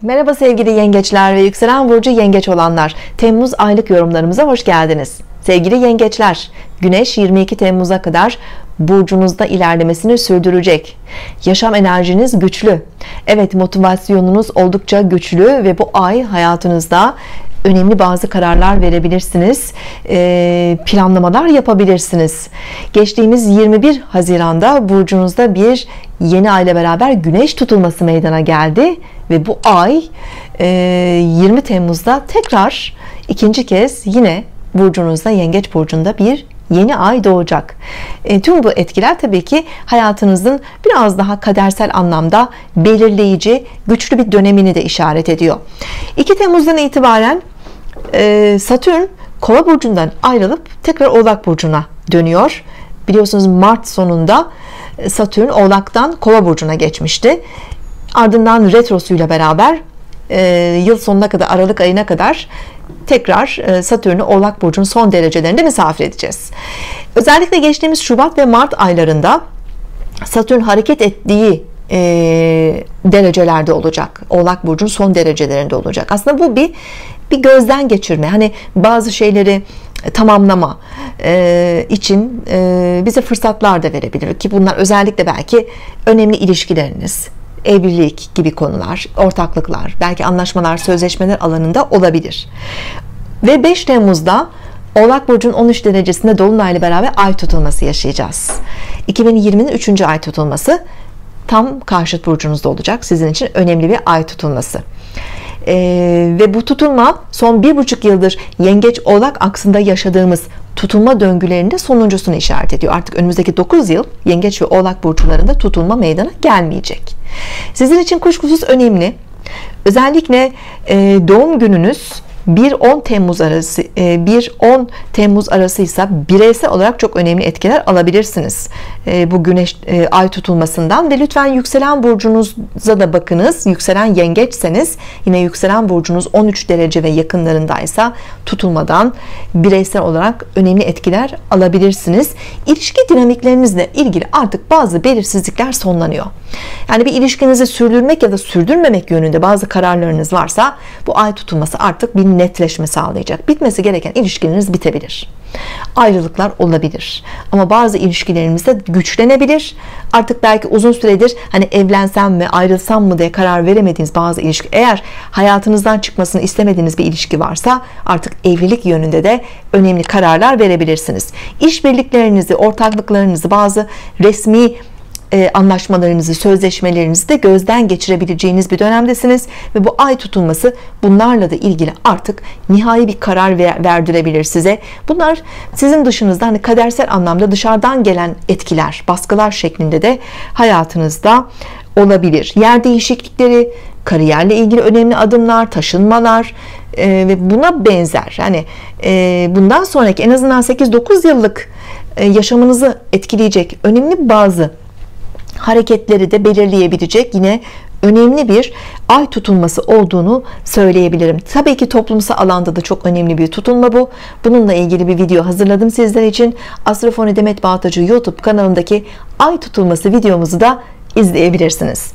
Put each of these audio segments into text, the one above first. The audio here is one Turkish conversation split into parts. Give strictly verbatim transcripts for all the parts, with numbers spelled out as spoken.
Merhaba sevgili yengeçler ve yükselen burcu yengeç olanlar, Temmuz aylık yorumlarımıza hoş geldiniz. Sevgili yengeçler, Güneş yirmi iki Temmuz'a kadar burcunuzda ilerlemesini sürdürecek. Yaşam enerjiniz güçlü. Evet, motivasyonunuz oldukça güçlü ve bu ay hayatınızda önemli bazı kararlar verebilirsiniz, planlamalar yapabilirsiniz. Geçtiğimiz yirmi bir Haziran'da burcunuzda bir yeni ay ile beraber Güneş tutulması meydana geldi ve bu ay yirmi Temmuz'da tekrar ikinci kez yine burcunuzda, Yengeç burcunda bir yeni ay doğacak. E, tüm bu etkiler tabii ki hayatınızın biraz daha kadersel anlamda belirleyici, güçlü bir dönemini de işaret ediyor. iki Temmuz'dan itibaren e, Satürn Kova burcundan ayrılıp tekrar Oğlak burcuna dönüyor. Biliyorsunuz Mart sonunda Satürn Oğlak'tan Kova burcuna geçmişti. Ardından retrosuyla beraber e, yıl sonuna kadar, Aralık ayına kadar tekrar Satürn'ü Oğlak burcunun son derecelerinde misafir edeceğiz. Özellikle geçtiğimiz Şubat ve Mart aylarında Satürn hareket ettiği e, derecelerde olacak. Oğlak burcunun son derecelerinde olacak. Aslında bu bir bir gözden geçirme. Hani bazı şeyleri tamamlama e, için e, bize fırsatlar da verebilir ki bunlar özellikle belki önemli ilişkileriniz, evlilik gibi konular, ortaklıklar, belki anlaşmalar, sözleşmeler alanında olabilir. Ve beş Temmuz'da Oğlak burcunun on üç derecesinde dolunayla beraber ay tutulması yaşayacağız. iki bin yirminin üçüncü ay tutulması tam karşıt burcunuzda olacak. Sizin için önemli bir ay tutulması. Ee, ve bu tutulma son bir buçuk yıldır Yengeç Oğlak aksında yaşadığımız tutulma döngülerinde sonuncusunu işaret ediyor. Artık önümüzdeki dokuz yıl Yengeç ve Oğlak burçlarında tutulma meydana gelmeyecek. Sizin için kuşkusuz önemli. Özellikle e, doğum gününüz bir on Temmuz arası e, bir on Temmuz arasıysa bireysel olarak çok önemli etkiler alabilirsiniz e, bu güneş e, ay tutulmasından. Ve lütfen yükselen burcunuza da bakınız. Yükselen yengeçseniz yine yükselen burcunuz on üç derece ve yakınlarındaysa tutulmadan bireysel olarak önemli etkiler alabilirsiniz. İlişki dinamiklerinizle ilgili artık bazı belirsizlikler sonlanıyor. Yani bir ilişkinizi sürdürmek ya da sürdürmemek yönünde bazı kararlarınız varsa bu ay tutulması artık bir netleşme sağlayacak. Bitmesi gereken ilişkileriniz bitebilir. Ayrılıklar olabilir. Ama bazı ilişkilerimiz de güçlenebilir. Artık belki uzun süredir hani evlensem mi, ayrılsam mı diye karar veremediğiniz bazı ilişki, eğer hayatınızdan çıkmasını istemediğiniz bir ilişki varsa artık evlilik yönünde de önemli kararlar verebilirsiniz. İşbirliklerinizi, ortaklıklarınızı, bazı resmi anlaşmalarınızı, sözleşmelerinizi de gözden geçirebileceğiniz bir dönemdesiniz ve bu ay tutulması bunlarla da ilgili artık nihai bir karar verdirebilir size. Bunlar sizin dışınızda, hani kadersel anlamda dışarıdan gelen etkiler, baskılar şeklinde de hayatınızda olabilir. Yer değişiklikleri, kariyerle ilgili önemli adımlar, taşınmalar e, ve buna benzer, hani e, bundan sonraki en azından sekiz dokuz yıllık e, yaşamınızı etkileyecek önemli bazı hareketleri de belirleyebilecek yine önemli bir ay tutulması olduğunu söyleyebilirim. Tabii ki toplumsal alanda da çok önemli bir tutulma bu. Bununla ilgili bir video hazırladım sizler için. Astrofoni Demet Baltacı YouTube kanalındaki ay tutulması videomuzu da izleyebilirsiniz.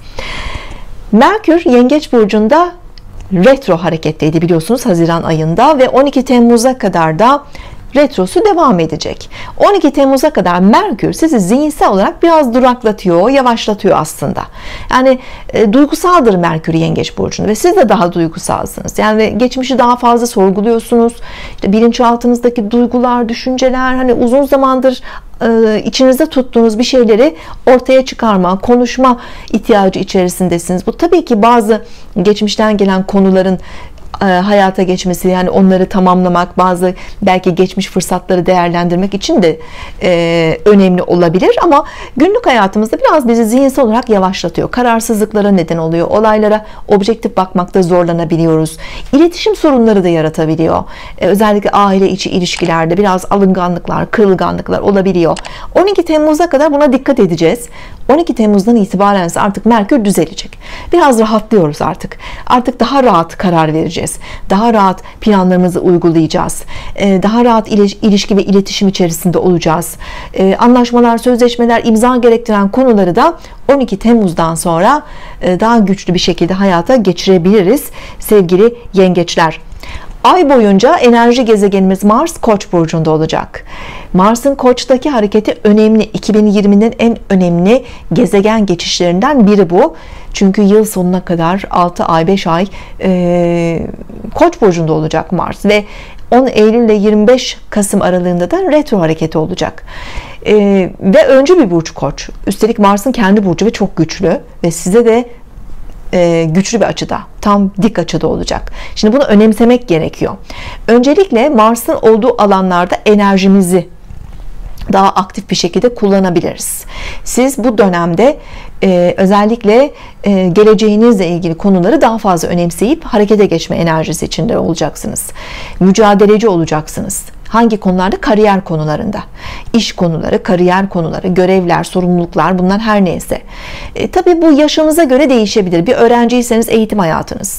Merkür Yengeç burcunda retro hareketteydi biliyorsunuz Haziran ayında ve on iki Temmuz'a kadar da retrosu devam edecek. on iki Temmuz'a kadar Merkür sizi zihinsel olarak biraz duraklatıyor, yavaşlatıyor aslında. Yani e, duygusaldır Merkür Yengeç burcunda ve siz de daha duygusalsınız. Yani geçmişi daha fazla sorguluyorsunuz. İşte bilinçaltınızdaki duygular, düşünceler, hani uzun zamandır e, içinizde tuttuğunuz bir şeyleri ortaya çıkarma, konuşma ihtiyacı içerisindesiniz. Bu tabii ki bazı geçmişten gelen konuların hayata geçmesi, yani onları tamamlamak, bazı belki geçmiş fırsatları değerlendirmek için de e, önemli olabilir ama günlük hayatımızda biraz bizi zihinsel olarak yavaşlatıyor, kararsızlıklara neden oluyor, olaylara objektif bakmakta zorlanabiliyoruz, iletişim sorunları da yaratabiliyor, e, özellikle aile içi ilişkilerde biraz alınganlıklar, kırılganlıklar olabiliyor. on iki Temmuz'a kadar buna dikkat edeceğiz. on iki Temmuz'dan itibaren ise artık Merkür düzelecek. Biraz rahatlıyoruz artık. Artık daha rahat karar vereceğiz. Daha rahat planlarımızı uygulayacağız. Daha rahat ilişki ve iletişim içerisinde olacağız. Anlaşmalar, sözleşmeler, imza gerektiren konuları da on iki Temmuz'dan sonra daha güçlü bir şekilde hayata geçirebiliriz sevgili yengeçler. Ay boyunca enerji gezegenimiz Mars Koç burcunda olacak. Mars'ın Koç'taki hareketi önemli. iki bin yirminin en önemli gezegen geçişlerinden biri bu. Çünkü yıl sonuna kadar altı ay beş ay e, Koç burcunda olacak Mars ve on Eylül ile yirmi beş Kasım aralığında da retro hareketi olacak. E, ve öncü bir burç Koç. Üstelik Mars'ın kendi burcu ve çok güçlü ve size de e, güçlü bir açıda, tam dik açıda olacak. Şimdi bunu önemsemek gerekiyor. Öncelikle Mars'ın olduğu alanlarda enerjimizi daha aktif bir şekilde kullanabiliriz. Siz bu dönemde e, özellikle e, geleceğinizle ilgili konuları daha fazla önemseyip harekete geçme enerjisi içinde olacaksınız. Mücadeleci olacaksınız. Hangi konularda? Kariyer konularında. İş konuları, kariyer konuları, görevler, sorumluluklar, bunlar her neyse. E, tabii bu yaşınıza göre değişebilir. Bir öğrenciyseniz eğitim hayatınız.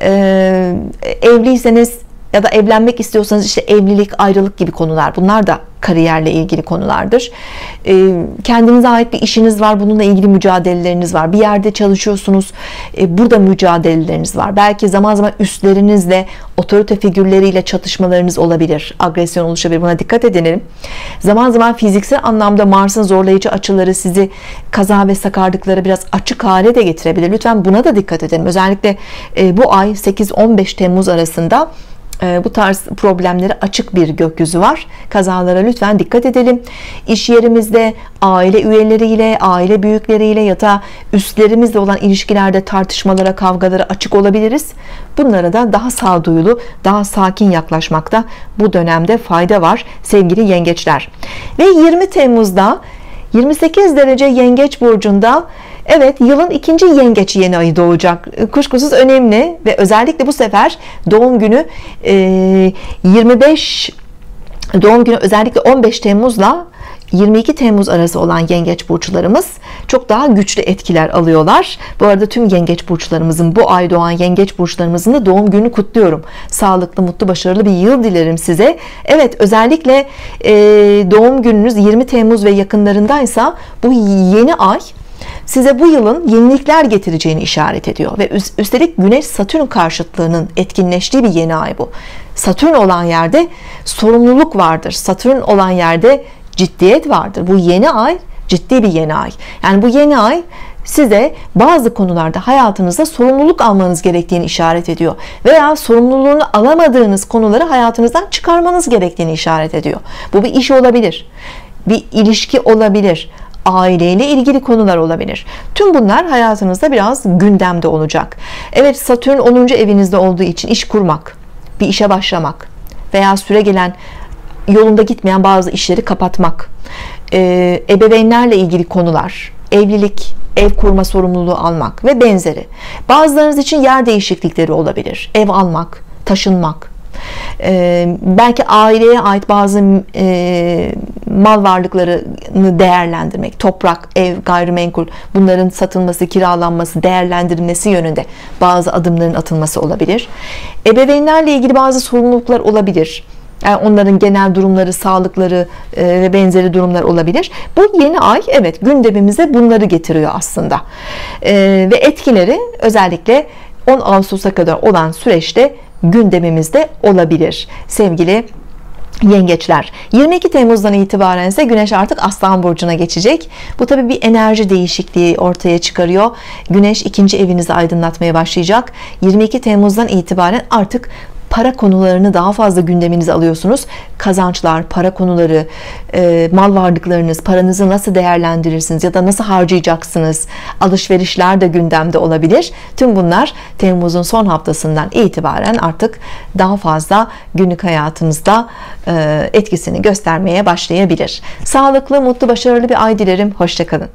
E, evliyseniz ya da evlenmek istiyorsanız işte evlilik, ayrılık gibi konular. Bunlar da kariyerle ilgili konulardır. Kendinize ait bir işiniz var. Bununla ilgili mücadeleleriniz var. Bir yerde çalışıyorsunuz. Burada mücadeleleriniz var. Belki zaman zaman üstlerinizle, otorite figürleriyle çatışmalarınız olabilir. Agresyon oluşabilir. Buna dikkat edelim. Zaman zaman fiziksel anlamda Mars'ın zorlayıcı açıları sizi kaza ve sakarlıklara biraz açık hale de getirebilir. Lütfen buna da dikkat edelim. Özellikle bu ay sekiz on beş Temmuz arasında bu tarz problemleri açık bir gökyüzü var. Kazalara lütfen dikkat edelim. İş yerimizde aile üyeleriyle, aile büyükleriyle ya da üstlerimizle olan ilişkilerde tartışmalara, kavgalara açık olabiliriz. Bunlara da daha sağduyulu, daha sakin yaklaşmakta bu dönemde fayda var sevgili yengeçler. Ve yirmi Temmuz'da yirmi sekiz derece Yengeç burcunda, evet, yılın ikinci yengeç yeni ayı doğacak. Kuşkusuz önemli ve özellikle bu sefer doğum günü yirmi beş doğum günü özellikle on beş Temmuz'la yirmi iki Temmuz arası olan yengeç burçlarımız çok daha güçlü etkiler alıyorlar. Bu arada tüm yengeç burçlarımızın, bu ay doğan yengeç burçlarımızın da doğum gününü kutluyorum. Sağlıklı, mutlu, başarılı bir yıl dilerim size. Evet, özellikle e, doğum gününüz yirmi Temmuz ve yakınlarındaysa bu yeni ay size bu yılın yenilikler getireceğini işaret ediyor ve üstelik Güneş Satürn karşıtlığının etkinleştiği bir yeni ay bu. Satürn olan yerde sorumluluk vardır. Satürn olan yerde ciddiyet vardır. Bu yeni ay ciddi bir yeni ay. Yani bu yeni ay size bazı konularda hayatınızda sorumluluk almanız gerektiğini işaret ediyor veya sorumluluğunu alamadığınız konuları hayatınızdan çıkarmanız gerektiğini işaret ediyor. Bu bir iş olabilir, bir ilişki olabilir, aileyle ilgili konular olabilir. Tüm bunlar hayatınızda biraz gündemde olacak. Evet, Satürn onuncu evinizde olduğu için iş kurmak, bir işe başlamak veya süregelen yolunda gitmeyen bazı işleri kapatmak, ee, ebeveynlerle ilgili konular, evlilik, ev kurma sorumluluğu almak ve benzeri. Bazılarınız için yer değişiklikleri olabilir. Ev almak, taşınmak. Ee, belki aileye ait bazı e, mal varlıklarını değerlendirmek, toprak, ev, gayrimenkul, bunların satılması, kiralanması, değerlendirilmesi yönünde bazı adımların atılması olabilir. Ebeveynlerle ilgili bazı sorumluluklar olabilir. Yani onların genel durumları, sağlıkları e, ve benzeri durumlar olabilir. Bu yeni ay, evet, gündemimize bunları getiriyor aslında. E, ve etkileri özellikle on Ağustos'a kadar olan süreçte gündemimizde olabilir sevgili yengeçler. yirmi iki Temmuz'dan itibaren ise Güneş artık Aslan burcuna geçecek. Bu tabii bir enerji değişikliği ortaya çıkarıyor. Güneş ikinci evinizi aydınlatmaya başlayacak. yirmi iki Temmuz'dan itibaren artık para konularını daha fazla gündeminize alıyorsunuz. Kazançlar, para konuları, e, mal varlıklarınız, paranızı nasıl değerlendirirsiniz ya da nasıl harcayacaksınız, alışverişler de gündemde olabilir. Tüm bunlar Temmuz'un son haftasından itibaren artık daha fazla günlük hayatınızda e, etkisini göstermeye başlayabilir. Sağlıklı, mutlu, başarılı bir ay dilerim. Hoşça kalın.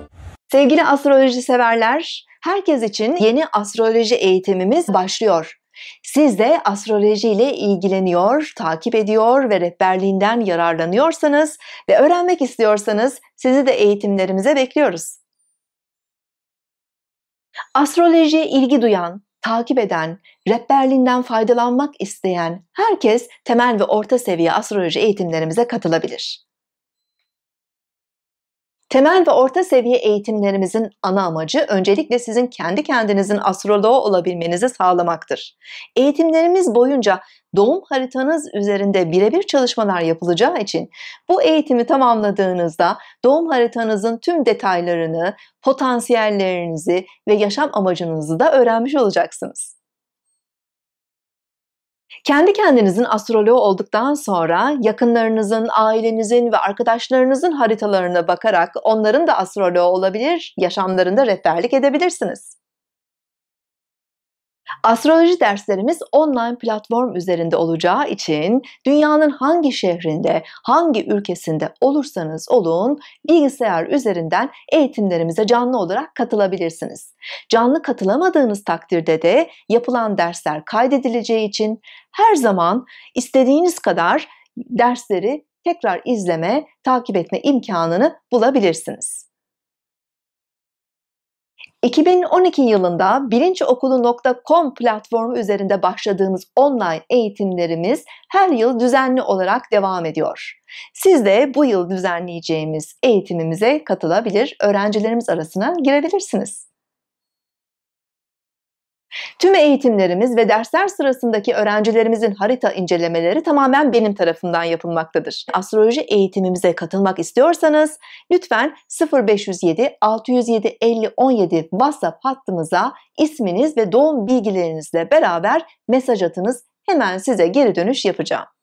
Sevgili astroloji severler, herkes için yeni astroloji eğitimimiz başlıyor. Siz de astroloji ile ilgileniyor, takip ediyor ve rehberliğinden yararlanıyorsanız ve öğrenmek istiyorsanız sizi de eğitimlerimize bekliyoruz. Astrolojiye ilgi duyan, takip eden, rehberliğinden faydalanmak isteyen herkes temel ve orta seviye astroloji eğitimlerimize katılabilir. Temel ve orta seviye eğitimlerimizin ana amacı öncelikle sizin kendi kendinizin astroloğu olabilmenizi sağlamaktır. Eğitimlerimiz boyunca doğum haritanız üzerinde birebir çalışmalar yapılacağı için bu eğitimi tamamladığınızda doğum haritanızın tüm detaylarını, potansiyellerinizi ve yaşam amacınızı da öğrenmiş olacaksınız. Kendi kendinizin astroloğu olduktan sonra yakınlarınızın, ailenizin ve arkadaşlarınızın haritalarına bakarak onların da astroloğu olabilir, yaşamlarında rehberlik edebilirsiniz. Astroloji derslerimiz online platform üzerinde olacağı için dünyanın hangi şehrinde, hangi ülkesinde olursanız olun bilgisayar üzerinden eğitimlerimize canlı olarak katılabilirsiniz. Canlı katılamadığınız takdirde de yapılan dersler kaydedileceği için her zaman istediğiniz kadar dersleri tekrar izleme, takip etme imkanını bulabilirsiniz. iki bin on iki yılında bilinçokulu nokta com platformu üzerinde başladığımız online eğitimlerimiz her yıl düzenli olarak devam ediyor. Siz de bu yıl düzenleyeceğimiz eğitimimize katılabilir, öğrencilerimiz arasına girebilirsiniz. Tüm eğitimlerimiz ve dersler sırasındaki öğrencilerimizin harita incelemeleri tamamen benim tarafımdan yapılmaktadır. Astroloji eğitimimize katılmak istiyorsanız lütfen sıfır beş yüz yedi altı yüz yedi elli on yedi WhatsApp hattımıza isminiz ve doğum bilgilerinizle beraber mesaj atınız. Hemen size geri dönüş yapacağım.